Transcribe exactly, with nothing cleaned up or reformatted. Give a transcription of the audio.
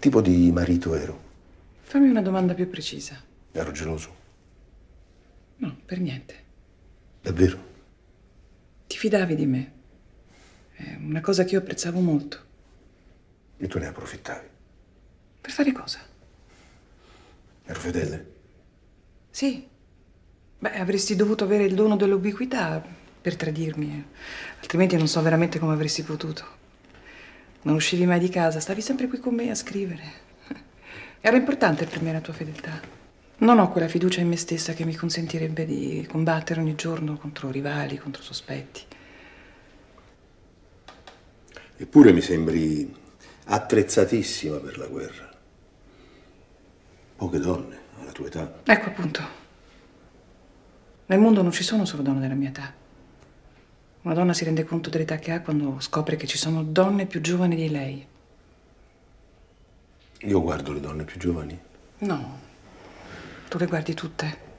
tipo di marito ero? Fammi una domanda più precisa. Ero geloso? No, per niente. Davvero? Ti fidavi di me. È una cosa che io apprezzavo molto. E tu ne approfittavi? Per fare cosa? Ero fedele? Sì. Beh, avresti dovuto avere il dono dell'ubiquità per tradirmi. Altrimenti non so veramente come avresti potuto. Non uscivi mai di casa, stavi sempre qui con me a scrivere. Era importante per me la tua fedeltà. Non ho quella fiducia in me stessa che mi consentirebbe di combattere ogni giorno contro rivali, contro sospetti. Eppure mi sembri attrezzatissima per la guerra. Poche donne alla tua età. Ecco appunto. Nel mondo non ci sono solo donne della mia età. Una donna si rende conto dell'età che ha quando scopre che ci sono donne più giovani di lei. Io guardo le donne più giovani? No, tu le guardi tutte.